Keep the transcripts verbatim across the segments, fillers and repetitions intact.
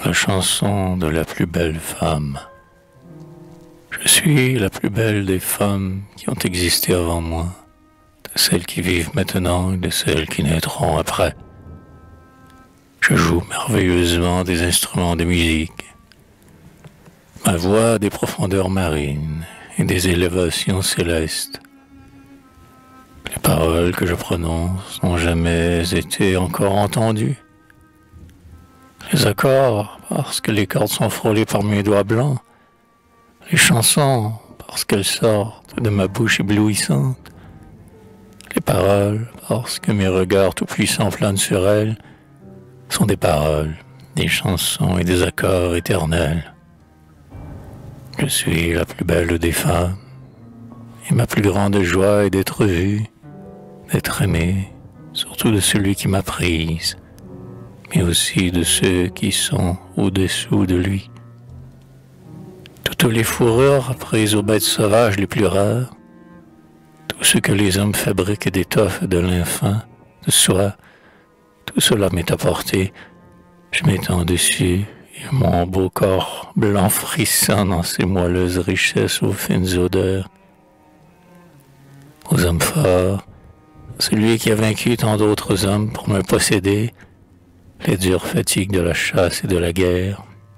La chanson de la plus belle femme. Je suis la plus belle des femmes qui ont existé avant moi, de celles qui vivent maintenant et de celles qui naîtront après. Je joue merveilleusement des instruments de musique. Ma voix a des profondeurs marines et des élévations célestes. Les paroles que je prononce n'ont jamais été encore entendues. Les accords, parce que les cordes sont frôlées par mes doigts blancs. Les chansons, parce qu'elles sortent de ma bouche éblouissante. Les paroles, parce que mes regards tout-puissants planent sur elles, sont des paroles, des chansons et des accords éternels. Je suis la plus belle des femmes, et ma plus grande joie est d'être vue, d'être aimée, surtout de celui qui m'a prise, mais aussi de ceux qui sont au-dessous de lui. Toutes les fourrures apprises aux bêtes sauvages les plus rares, tout ce que les hommes fabriquent d'étoffes de lin de soie, tout cela m'est apporté. Je m'étends dessus, et mon beau corps blanc frissonne dans ses moelleuses richesses aux fines odeurs. Aux hommes forts, celui qui a vaincu tant d'autres hommes pour me posséder, les dures fatigues de la chasse et de la guerre.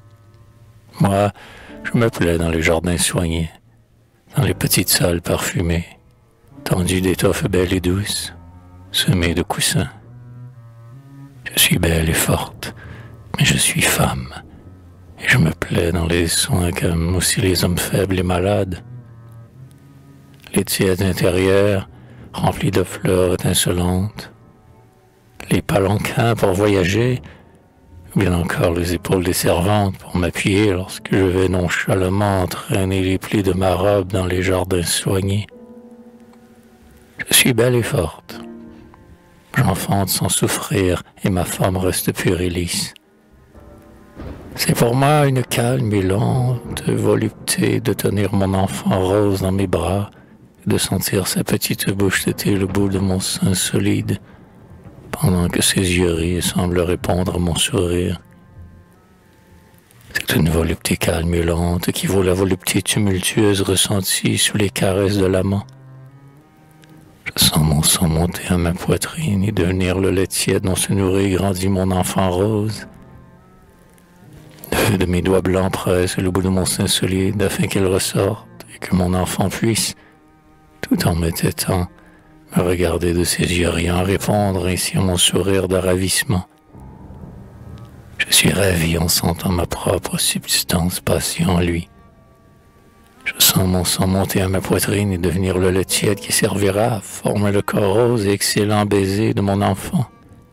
Moi, je me plais dans les jardins soignés, dans les petites salles parfumées, tendues d'étoffes belles et douces, semées de coussins. Je suis belle et forte, mais je suis femme, et je me plais dans les soins qu'aiment aussi les hommes faibles et malades. Les tièdes intérieures, remplis de fleurs étincelantes, les palanquins pour voyager, ou bien encore les épaules des servantes pour m'appuyer lorsque je vais nonchalamment entraîner les plis de ma robe dans les jardins soignés. Je suis belle et forte. J'enfante sans souffrir et ma forme reste pure et lisse. C'est pour moi une calme et lente volupté de tenir mon enfant rose dans mes bras, de sentir sa petite bouche têter le bout de mon sein solide, pendant que ses yeux rient semblent répondre à mon sourire. C'est une volupté calme et lente qui vaut la volupté tumultueuse ressentie sous les caresses de l'amant. Je sens mon sang monter à ma poitrine et devenir le lait tiède dont se nourrit et grandit mon enfant rose. Deux de mes doigts blancs pressent le bout de mon sein solide afin qu'elle ressorte et que mon enfant puisse, tout en me tétant, me regarder de ses yeux riants, répondre ainsi à mon sourire de ravissement. Je suis ravi en sentant ma propre substance passer en lui. Je sens mon sang monter à ma poitrine et devenir le lait tiède qui servira à former le corps rose et excellent baiser de mon enfant.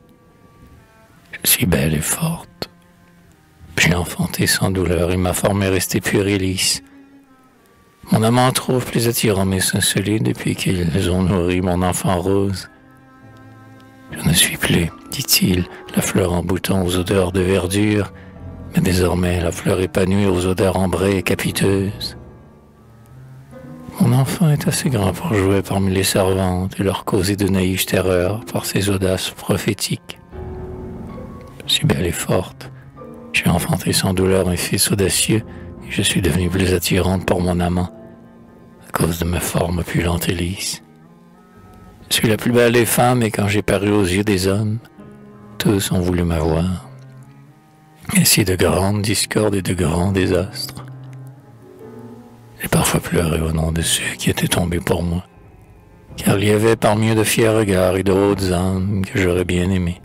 Je suis belle et forte. J'ai enfanté sans douleur et ma forme est restée pure et lisse. Mon amant trouve plus attirant mes seins solides depuis qu'ils ont nourri mon enfant rose. Je ne suis plus, dit-il, la fleur en bouton aux odeurs de verdure, mais désormais la fleur épanouie aux odeurs ambrées et capiteuses. Mon enfant est assez grand pour jouer parmi les servantes et leur causer de naïves terreurs par ses audaces prophétiques. Je suis belle et forte. J'ai enfanté sans douleur un fils audacieux et je suis devenue plus attirante pour mon amant à cause de ma forme opulente et lisse. Je suis la plus belle des femmes et quand j'ai paru aux yeux des hommes, tous ont voulu m'avoir. Ainsi de grandes discordes et de grands désastres. J'ai parfois pleuré au nom de ceux qui étaient tombés pour moi, car il y avait parmi eux de fiers regards et de hautes âmes que j'aurais bien aimés.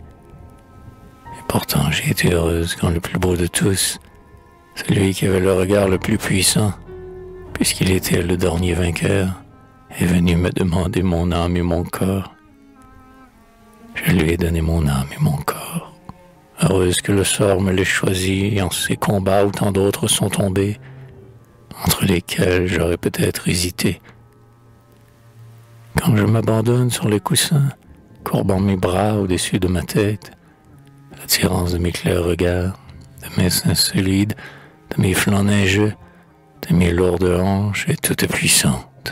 Et pourtant j'ai été heureuse quand le plus beau de tous, celui qui avait le regard le plus puissant, puisqu'il était le dernier vainqueur, est venu me demander mon âme et mon corps. Je lui ai donné mon âme et mon corps. Heureuse que le sort me l'ait choisi en ces combats où tant d'autres sont tombés, entre lesquels j'aurais peut-être hésité. Quand je m'abandonne sur les coussins, courbant mes bras au-dessus de ma tête, l'attirance de mes clairs regards, de mes seins solides, de mes flancs neigeux, de mes lourdes hanches est toute puissante.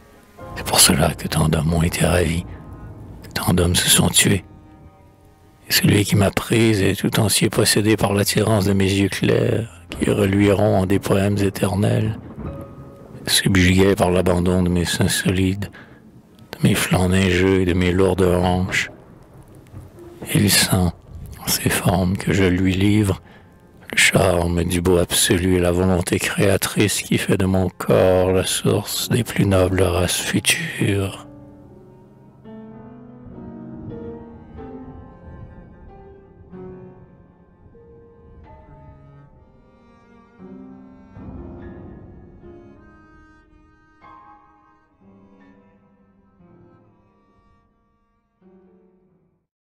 C'est pour cela que tant d'hommes ont été ravis, que tant d'hommes se sont tués. Celui qui m'a prise et tout entier possédé par l'attirance de mes yeux clairs, qui reluiront en des poèmes éternels, subjugué par l'abandon de mes seins solides, de mes flancs neigeux et de mes lourdes hanches. Il sent, en ces formes que je lui livre, le charme du beau absolu et la volonté créatrice qui fait de mon corps la source des plus nobles races futures.